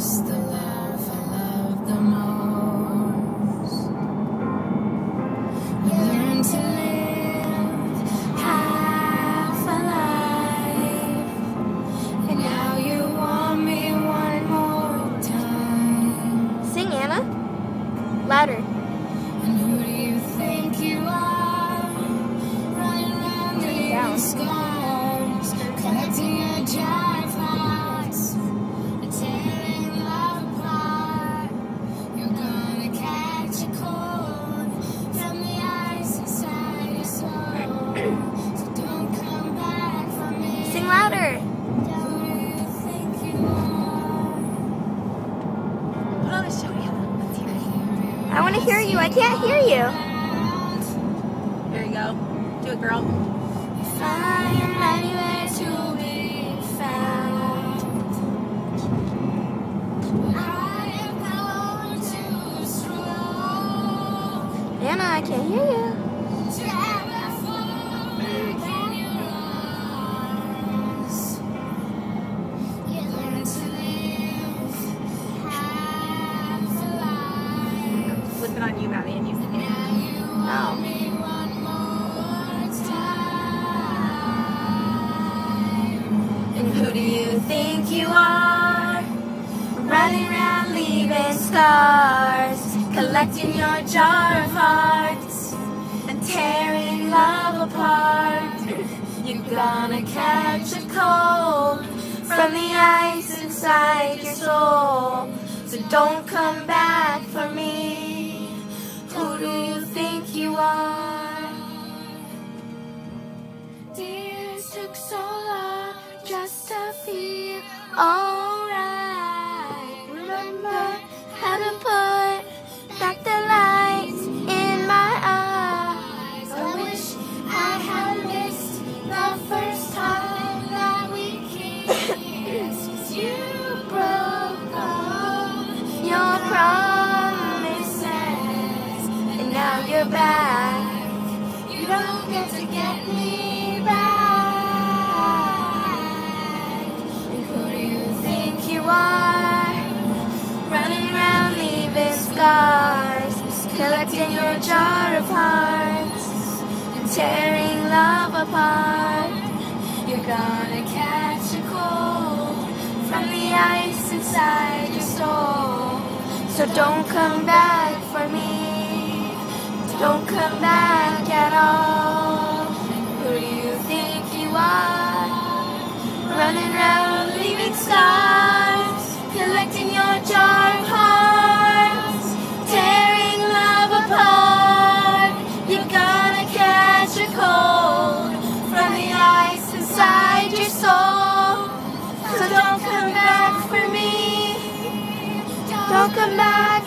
lost the love I loved the most. We learned to live half a life, and now you want me one more time. Sing, Anna. Louder. And who do you think you are? Running around leaving scars, collecting your jar of hearts, and tearing love apart. You're gonna catch a cold from the ice inside your soul. So don't come back for me. Sing louder. Who do you think you are? Put on a show, Anna. Let's hear it. I want to hear you. I can't hear you. There you go. Do it, girl. If I am anywhere to be found, I am bound to stroll, Anna, I can't hear you. to ever fall back in your arms. You learn to live half a life. Flip it on you, Maddie, and you sing it. Now you want me one more time. And who do you think you are? Running around leaving scars, collecting your jar of hearts, and tearing love apart. You're gonna catch a cold from the ice inside your soul. So don't come back for me. Who do you think you are? Tears took so long just to feel alright. Remember how to put back the light in my eyes. I wish I had missed the first time that we kissed. 'Cause you broke all your promises, and now you're back. You don't get to get me back. And who do you think you are? Running around leaving scars, collecting your jar of hearts, and tearing love apart. You're gonna catch a cold from the ice inside your soul. So don't come back for me. Don't come back at all. Who do you think you are? Running around leaving scars, collecting your jar of hearts, tearing love apart. You're gonna catch a cold from the ice inside your soul. So don't come back for me. Don't come back